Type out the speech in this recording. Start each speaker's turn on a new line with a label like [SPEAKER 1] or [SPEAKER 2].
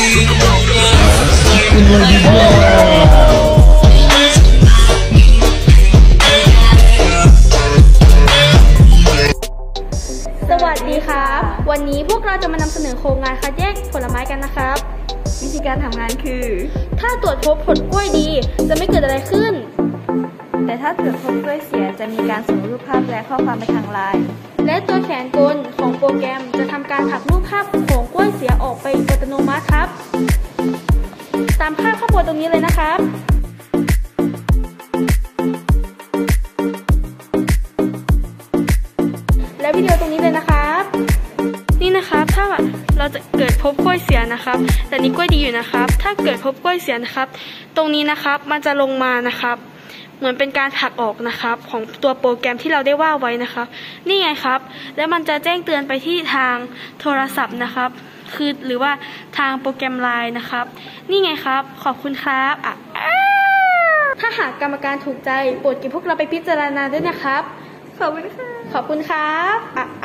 [SPEAKER 1] สวัสดีครับวันนี้พวกเราจะมานำเสนอโครงงานคัดแยกผลไม้กันนะครับ
[SPEAKER 2] วิธีการทำงานคือ
[SPEAKER 1] ถ้าตรวจพบผลกล้วยดีจะไม่เกิดอะไรขึ้น
[SPEAKER 2] แต่ถ้าตรวจพบกล้วยเสียจะมีการส่งรูปภาพและข้อความไปทางไลน์
[SPEAKER 1] และตัวแขนกลของโปรแกรมจะทำการหักรูปภาพของกล้วยเสียออกไปอัตโนมัติครับตามภาพข้างบนตรงนี้เลยนะครับและวิดีโอตรงนี้เลยนะครับนี่นะครับถ้าเราจะเกิดพบกล้วยเสียนะครับแต่นี้กล้วยดีอยู่นะครับถ้าเกิดพบกล้วยเสียนะครับตรงนี้นะครับมันจะลงมานะครับเหมือนเป็นการหักออกนะครับของตัวโปรแกรมที่เราได้ว่าไว้นะครับนี่ไงครับแล้วมันจะแจ้งเตือนไปที่ทางโทรศัพท์นะครับคือหรือว่าทางโปรแกรมไลน์นะครับนี่ไงครับขอบคุณครับถ้าหากกรรมการถูกใจโปรดเก็บพวกเราไปพิจารณาด้วยนะครับขอบคุณครับ